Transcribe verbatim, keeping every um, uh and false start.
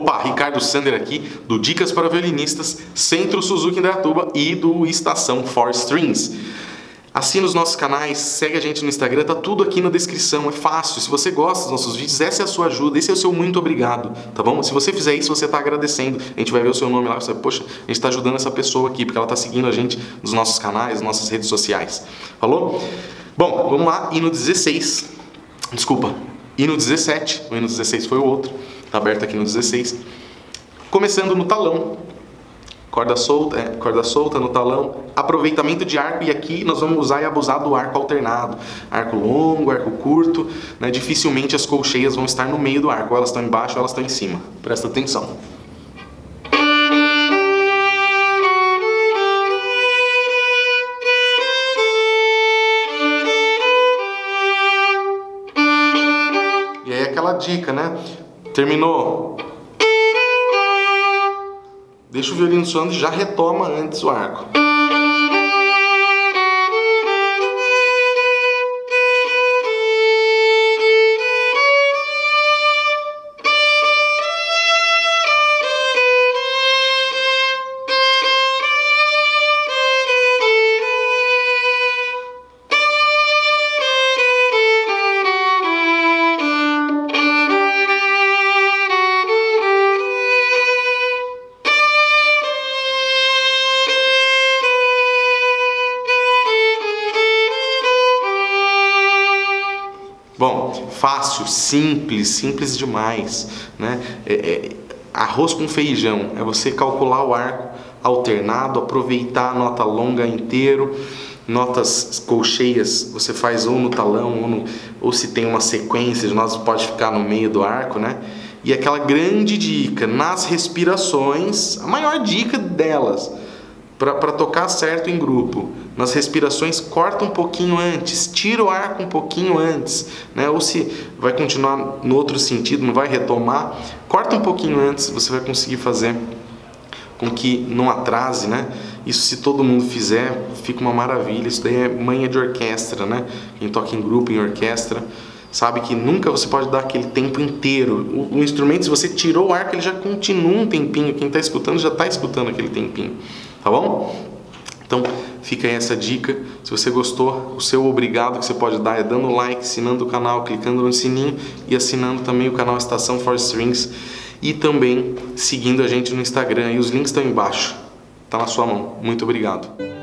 Opa, Ricardo Sander aqui, do Dicas para Violinistas, Centro Suzuki Indaiatuba e do Estação four Strings. Assina os nossos canais, segue a gente no Instagram, tá tudo aqui na descrição, é fácil. Se você gosta dos nossos vídeos, essa é a sua ajuda, esse é o seu muito obrigado, tá bom? Se você fizer isso, você tá agradecendo, a gente vai ver o seu nome lá, você vai, poxa, a gente tá ajudando essa pessoa aqui, porque ela tá seguindo a gente nos nossos canais, nas nossas redes sociais, falou? Bom, vamos lá, hino dezesseis, desculpa, hino dezessete, o hino dezesseis foi o outro, tá aberto aqui no dezesseis, começando no talão. Corda solta, é, corda solta no talão, aproveitamento de arco, e aqui nós vamos usar e abusar do arco alternado. Arco longo, arco curto, né? Dificilmente as colcheias vão estar no meio do arco, ou elas estão embaixo ou elas estão em cima. Presta atenção. E aí aquela dica, né? Terminou. Deixa o violino soando e já retoma antes o arco. Bom, fácil, simples, simples demais, né? É, é, arroz com feijão, é você calcular o arco alternado, aproveitar a nota longa inteiro, notas colcheias você faz ou no talão, ou, no, ou se tem uma sequência de notas pode ficar no meio do arco, né? E aquela grande dica, nas respirações, a maior dica delas, para tocar certo em grupo, nas respirações corta um pouquinho antes, tira o arco um pouquinho antes, né? Ou se vai continuar no outro sentido, não vai retomar, corta um pouquinho antes, você vai conseguir fazer com que não atrase, né? Isso, se todo mundo fizer, fica uma maravilha. Isso daí é manha de orquestra, né? Quem toca em grupo, em orquestra, sabe que nunca você pode dar aquele tempo inteiro. O, o instrumento, se você tirou o arco, ele já continua um tempinho. Quem está escutando já está escutando aquele tempinho, tá bom? Então fica aí essa dica. Se você gostou, o seu obrigado que você pode dar é dando like, assinando o canal, clicando no sininho e assinando também o canal Estação four Strings e também seguindo a gente no Instagram. E os links estão embaixo, tá na sua mão. Muito obrigado.